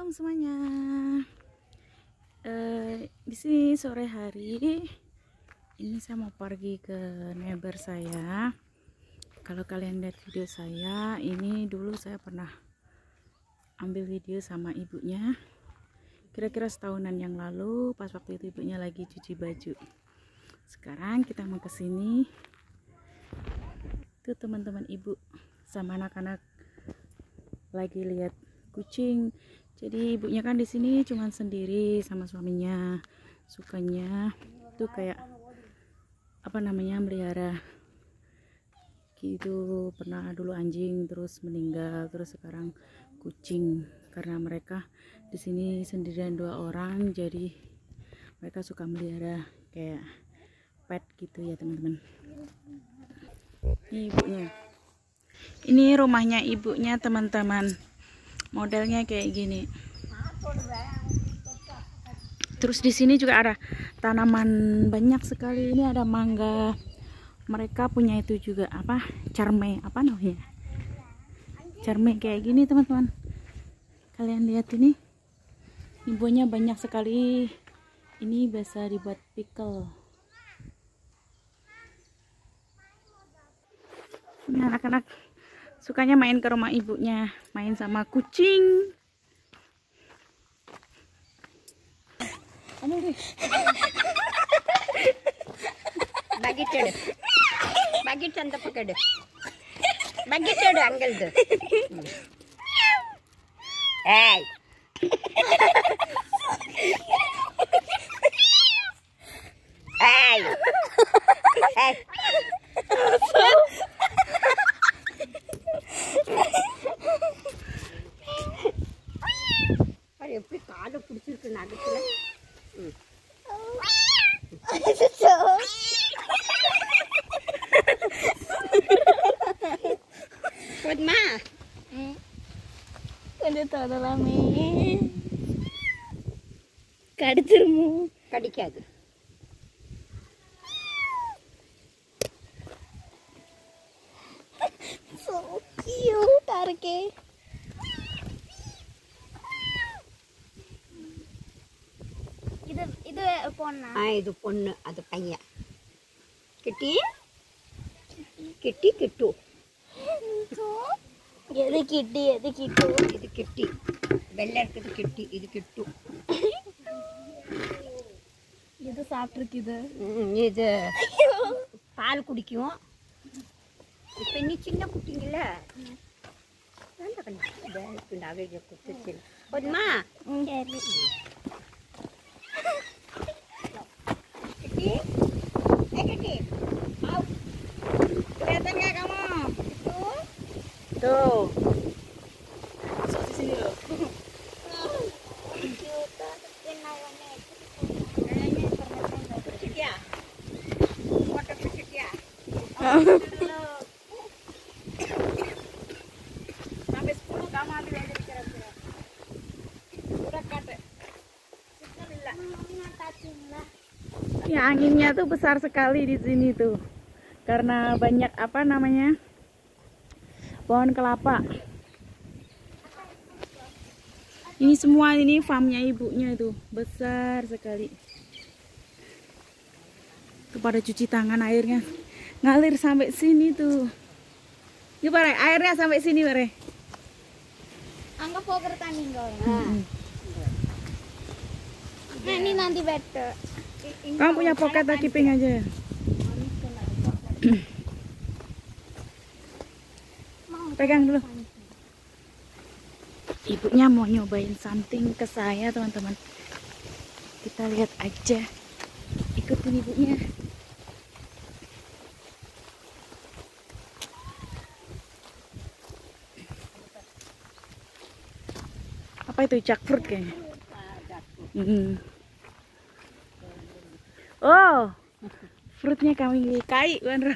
Assalamualaikum semuanya. Di sini sore hari ini saya mau pergi ke neighbor saya. Kalau kalian lihat video saya, ini dulu saya pernah ambil video sama ibunya. Kira-kira setahunan yang lalu, pas waktu itu ibunya lagi cuci baju. Sekarang kita mau ke sini. Tuh teman-teman ibu sama anak-anak lagi lihat kucing. Jadi ibunya kan di sini cuman sendiri sama suaminya. Sukanya tuh kayak melihara gitu. Pernah dulu anjing, terus meninggal, terus sekarang kucing. Karena mereka di sini sendirian 2 orang, jadi mereka suka melihara kayak pet gitu ya teman-teman. Ini ibunya. Ini rumahnya ibunya teman-teman. Modelnya kayak gini. Terus di sini juga ada tanaman banyak sekali. Ini ada mangga. Mereka punya itu juga carme, apa namanya? Carme kayak gini teman-teman. Kalian lihat ini. Ibunya banyak sekali. Ini bisa dibuat pickle. Ini anak-anak sukanya main ke rumah ibunya, main sama kucing. Bagi canda pakade. Bagi cedo angle tuh. Hey. Hey. Hey. Are எப்படி காலை பிடிச்சிருக்கு நகத்துல. Padma. Ada tadalame. கடிச்சிருமோ? கடிக்காது. So cute arke. இது பொண்ணா? இது பொண்ணு, அது பையன். கிட்டி கிட்டி கிட்டு. எது கிட்டி எது கிட்டு? இது கிட்டி. வெள்ளை இருக்குது கிட்டி, இது கிட்டு. இது சாப்பிட்டுருக்குது. இது பால் குடிக்கும். இப்போ நீ சின்ன குட்டிங்கல்ல, அவைக குத்துச்சு. போதுமா? சரி. Kiti, Kiti, mau kelihatan nggak kamu? Tuh. Masuk di sini loh. Kayaknya pernah kecil ya. Foto kecil ya. Sampai 10 kamu ambil aja kira-kira. Udah kata. Ya, anginnya tuh besar sekali di sini tuh. Karena banyak pohon kelapa. Ini semua ini farmnya ibunya itu besar sekali. Tuh pada cuci tangan, airnya ngalir sampai sini tuh. Yuk Bare, airnya sampai sini Bare. Anggap poker tani enggak. Nah, ini nanti better. Kamu punya pocket keeping aja. Pegang dulu. Ibunya mau nyobain something ke saya teman-teman. Kita lihat aja. Ikutin ibunya. Apa itu, jackfruit kayaknya? Oh, fruitnya kami kai Wanro.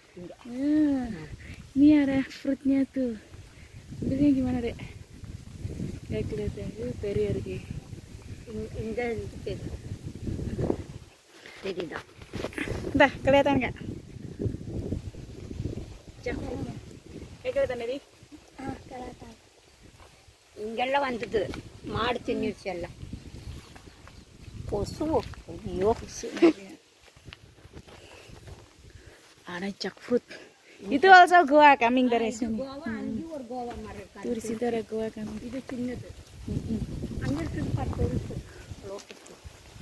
Ini ada fruitnya tuh. Bentuknya gimana dek? Kayak kelihatan tuh peri lagi. Enggak gitu. Tidak. Entah kelihatan nggak? Jackfruitnya. Kayak kelihatan tadi? Kelihatan. இங்கெல்லாம் வந்தது. ಮಾಡಿ ತಿನ್ನಿರ್ಸಲ್ಲ ಕೊಸು ಅಯ್ಯೋ Ada jackfruit. Itu also goa coming dari sini. Goa ಅಂಗಿ ಒಂದು ಗೋವಾ ಮರ Tuh di situ ada goa coming. ಇದು ಚಿನ್ನದು ಅಂಗಡಿ ತೋರಿಸು ಲೋಕಕ್ಕೆ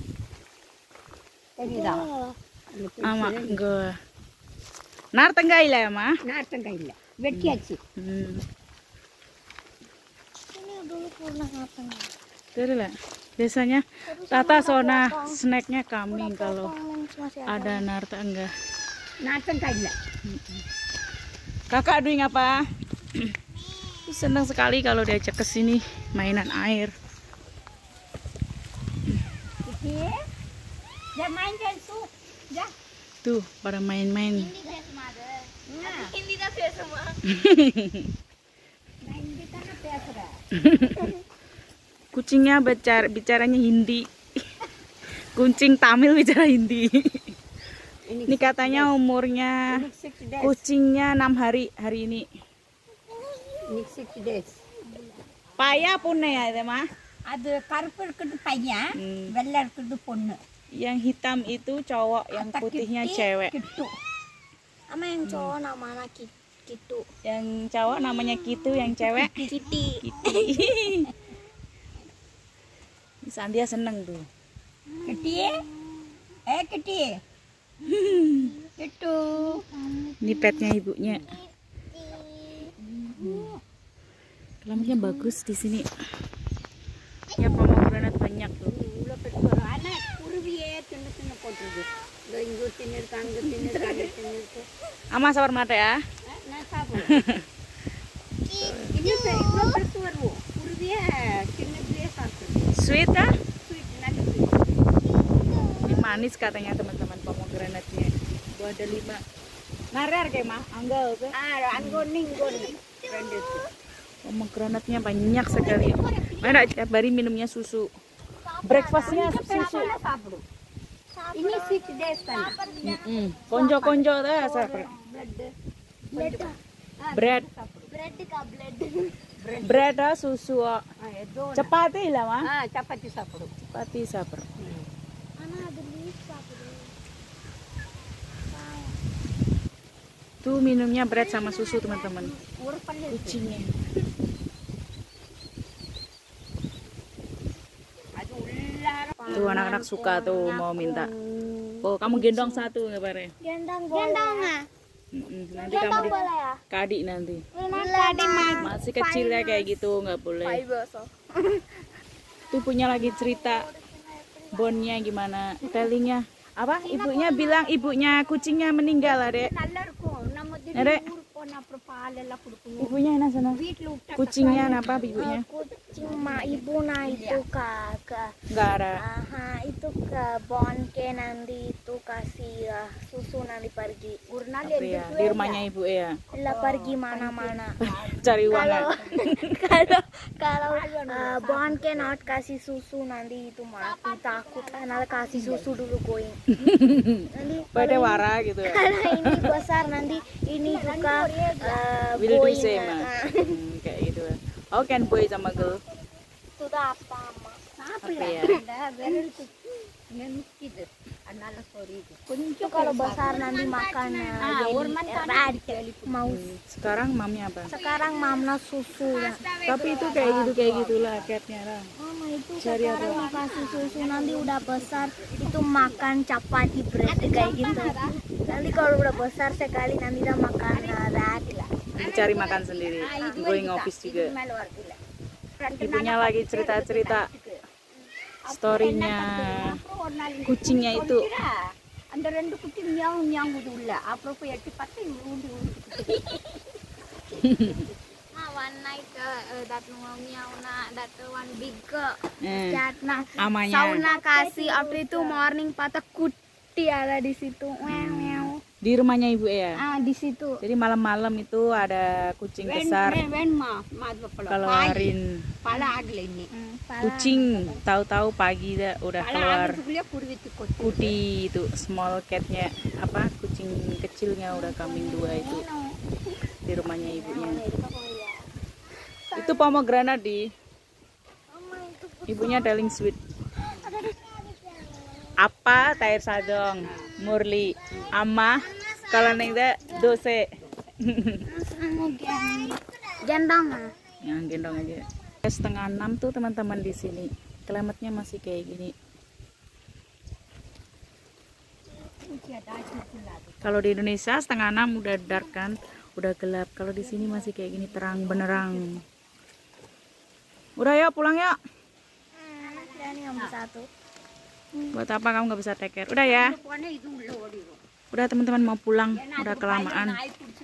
ತೆಗಿದಾ Ama goa. Nar tengah ಇಲ್ಲ ama. ನಾರ್ತಂಗ ಇಲ್ಲ வெட்டி ಹಚ್ಚಿ Ini dulu pernah ngapain? Terus lah. Biasanya Tata Sona snacknya coming kalau Masih ada nar tengah. ನಾರ್ತಂಗ ಇಲ್ಲ Kakak doing apa? Senang sekali kalau diajak ke sini mainan air. Ya main kan su ya Tuh pada main-main. Hindi saya semada. Hindi na saya semua. main di tanah pesra Kucingnya bicaranya Hindi. Kucing Tamil bicara Hindi. Ini katanya umurnya kucingnya 6 hari hari ini. ini 6 days Paya punya ya itu mah. அது கருப்பு இருக்குது பையன் வெள்ளை இருக்குது பொண்ணு Yang hitam itu cowok, yang putihnya cewek. கிட்டு Sama yang cowok namanya Kitu. Yang cowok namanya Kitu, yang cewek Kitty. Kitty. Sandia seneng tuh. கிட்டி கிட்டி கிட்டு Ini petnya ibunya. Kelamnya bagus di sini. Ya pomegranate banyak tuh. இவ்வளோ பெருசு ஆனால் குருவியே சின்ன சின்ன போட்டுருது இதோ இங்கே தின்னுருக்கு அங்கே தின்னுருக்கு அங்கே தின்னுருக்கு Ama sabar mata ya. நான் சாப்பிடுவேன் இவ்வளோ பெருசு வருவோம் குருவியே சின்னதுலேயே சாப்பிடுது Sweet ah? ஸ்வீட் நல்ல sweet Ini manis katanya teman-teman pomegranate-nya. Gua ada 5. Narar kayak mah, anggal tuh. அங்கே ஒன்று இங்கே ஒன்று ரெண்டு இருக்கு Pomegranate-nya banyak sekali. Mana tiap hari minumnya susu. Breakfastnya susu. சாப்பிடும் ini 6 days தானே Konjo-konjo dah sabar. Bread. Bread ka bread. Bread ah, susu. Ah. ஏதோ Chapati lah mah. Chapati சாப்பிடும் Chapati sabar. Ana ada leaf sapidu. Tuh minumnya bread sama susu teman-teman. ஒரு பல்லு Kucingnya. அது உள்ளார Tuh anak-anak suka tuh mau minta. Oh kamu gendong satu nggak pare? Gendang boleh. Nanti kamu di Boleh ya? kadi nanti. Tadi Masih kecil ya kayak gitu nggak boleh. Tuh punya lagi cerita bonnya gimana? Tellingnya apa? Ibunya bilang ibunya kucingnya meninggal lah dek. நல்லா இருக்கும் நம்ம Dek, ஊருக்கு போன அப்புறம் பால் எல்லாம் கொடுக்கணும் ibunya enak sana. வீட்டுல விட்டா Kucingnya apa ibunya? Kucing ma ibu na itu ke Nggak ada. itu ke bon ke nanti itu kasih susu nanti pergi. ஒரு நாள் Apa ya? Di rumahnya ibu ya. Lah pergi mana-mana. Cari uang kan? Kalau bon ke not kasih susu nanti itu mati takut nanti kasih susu dulu going. Nanti Pada wara gitu ya. kalau ini besar nanti ini juga Will do going. same ah. Kayak gitu ya. Oh kan boy sama girl. Sudah apa mah? Apa ya? விரல் நிற்கிது அதனால சொரியுது Itu கொஞ்சம் kalau besar nanti makan ஒரு மணி mouse. Sekarang mamnya apa? Sekarang mamna susu ya. Tapi itu kayak gitulah catnya lah. Mama itu Cari sekarang mau kasih susu nanti udah besar itu makan chapati bread kayak gitu. Nanti kalau udah besar sekali nanti dia makan rat lah. Nanti cari makan sendiri. Going office juga. Ibunya lagi cerita-cerita storynya kucingnya itu. அந்த ரெண்டு குட்டி மியாவு மியாங்குது உள்ள அப்புறம் போய் எட்டி பார்த்தா இவங்க One night that meow na that one big Eh, cat na Amanya. sauna kasih after itu morning patah kuti ada di situ. Meow. Di rumahnya ibu ya. Di situ. Jadi malam-malam itu ada kucing besar வேணுமா மாதுளப்பழம் keluarin பல ஆகல இன்னி kucing. Tahu-tahu pagi udah பல keluar ஆகிறதுக்குள்ளே குருவித்து கொத்து kuti itu small catnya apa kucing kecilnya udah kambing 2 itu di rumahnya ibunya. Itu pomegranate di Ibunya Darling Sweet. Apa Tair Sadong, Murli, Ama, kalau neng teh Dose. Gendong mah. Yang gendong aja. 5:30 tuh teman-teman di sini. Klimatnya masih kayak gini. Kalau di Indonesia 5:30 udah dark kan, udah gelap. Kalau di sini masih kayak gini terang benerang. Udah ya pulang ya. Dan yang satu. Buat apa kamu nggak bisa take care? Udah ya. Udah teman-teman mau pulang. Udah kelamaan.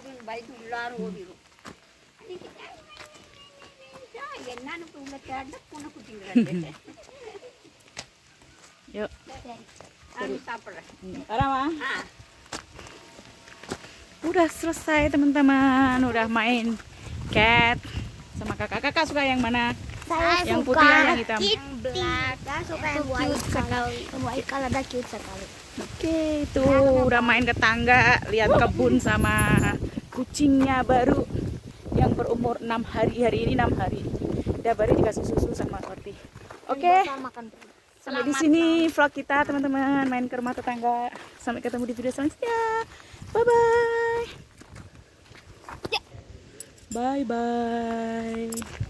Yuk. Mah. Udah selesai teman-teman. Udah main cat sama kakak-kakak suka yang mana? Saya Yang suka putih yang hitam. Kitty. Saya suka yang cute sekali. White color ada cute sekali. Oke, itu udah main ke tangga, lihat kebun sama kucingnya baru yang berumur 6 hari. Hari ini 6 hari. Tiap hari dikasih susu sama roti. Oke. Sampai di sini vlog kita teman-teman, main ke rumah tetangga. Sampai ketemu di video selanjutnya. Bye bye. Bye bye.